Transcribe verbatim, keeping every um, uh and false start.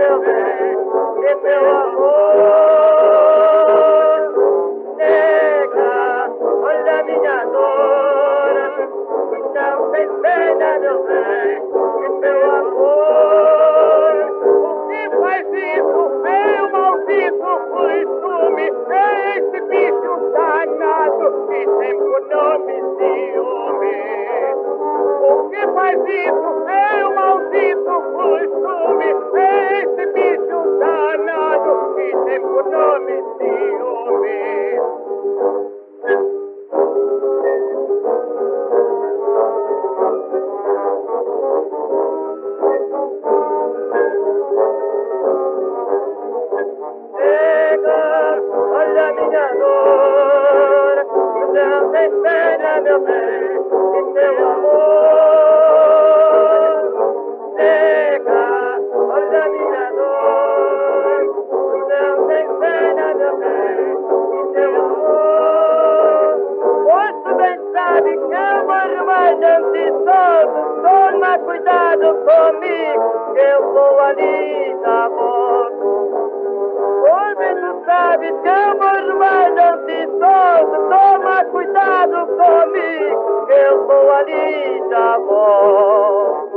meu bem, que teu amor. Nega, olha minha dor, não tem pena, meu bem, que teu amor. O que faz isso é o maldito costume, é esse bicho danado que tem por nome ciúme. O que faz isso é o maldito costume, é esse bicho danado que tem por nome ciúme. Chega, olha minha dor, não tem pena, meu bem, que teu amor. Chega, olha minha dor, não tem pena, meu bem, que teu amor. Pois tu bem sabe que é uma irmã de todos, toma cuidado comigo, que eu vou ali da boca. Hoje tu sabes que eu vou irmão de todo, toma cuidado comigo, que eu vou ali da boca.